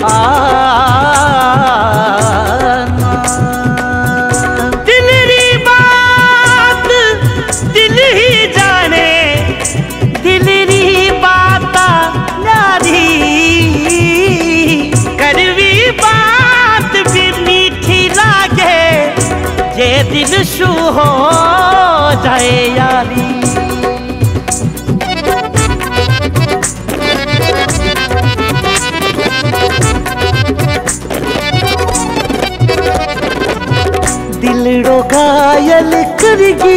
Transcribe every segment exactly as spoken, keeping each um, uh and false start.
दिलरी बात दिल ही जाने, दिलरी बात न्यारी, कड़वी बात भी मीठी लागे, ये दिल शू हो जाए यारी। दिलड़ो घायल करगी,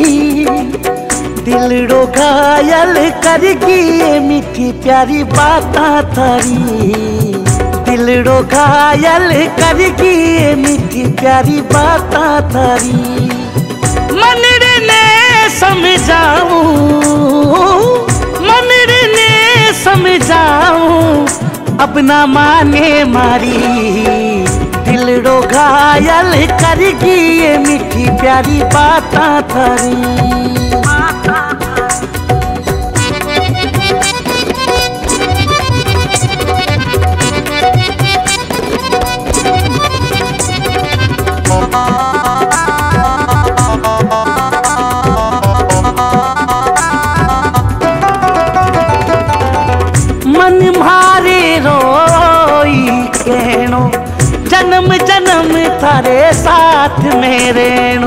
दिलड़ो घायल करगी, मीठी प्यारी बाता थारी। दिलड़ो घायल करगी, मीठी प्यारी बाता थारी। मनरे ने समझाऊं, मनरे ने समझाऊं, अब ना माने मारी। दिलड़ो घायल करगी, ये मीठी प्यारी बाता थारी। मन मारे रोई कहनो, जन्म जन्म थारे साथ में रहनो।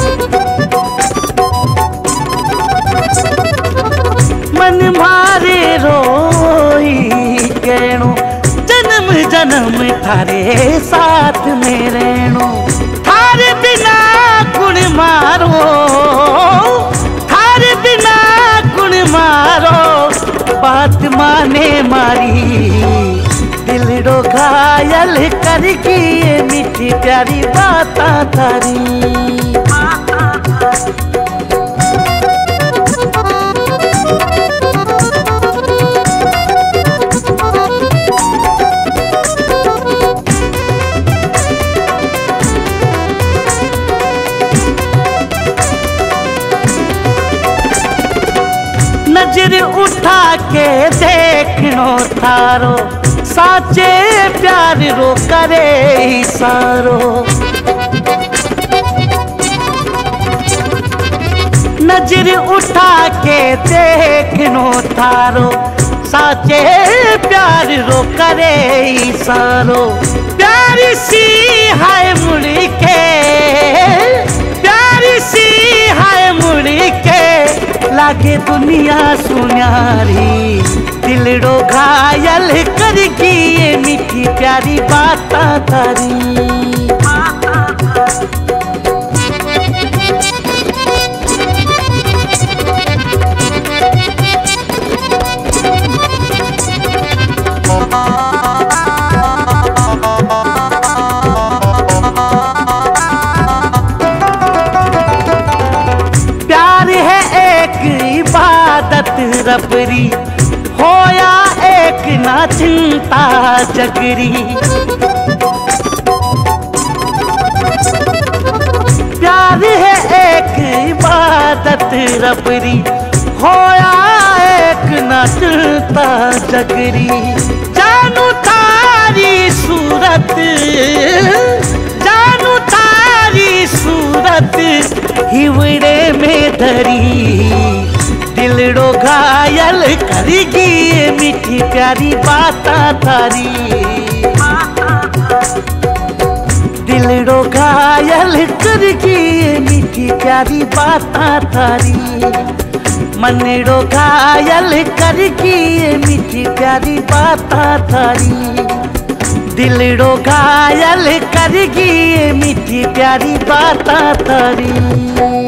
मन मारे रोई कहनो, जन्म जन्म थारे साथ में रहनो। थारे बिना कुण मारो, थारे बिना कुण मारो, बात माने मारी। दिलड़ो घायल करगी, ये मीठी प्यारी बाता थारी। नजर उठा के देखनो थारो, साचे प्यार रो करे इशारो। नजर उठा के देखनो थारो, साचे प्यार रो करे इशारो। प्यारी सी है मुड़ के, प्यारी सी है मुड़ के, लागे दुनिया सुन्यारी। दिलड़ो घायल करगी, ये मीठी प्यारी बाता थारी। प्यार है एक इबादत रबरी, होया एक ना चिंता जगरी। प्यार है एक इबादत रबरी, होया एक ना चिंता जगरी। जानू तारी सूरत, जानू तारी सूरत, हिवड़े में धरी। दिलड़ो घायल करगी, ये मीठी प्यारी बाता थारी। दिलड़ो घायल करगी, ये मीठी प्यारी बाता थारी। मनड़ो घायल करगी, ये मीठी प्यारी बाता थारी। दिलड़ो घायल करगी, ये मीठी प्यारी बाता थारी।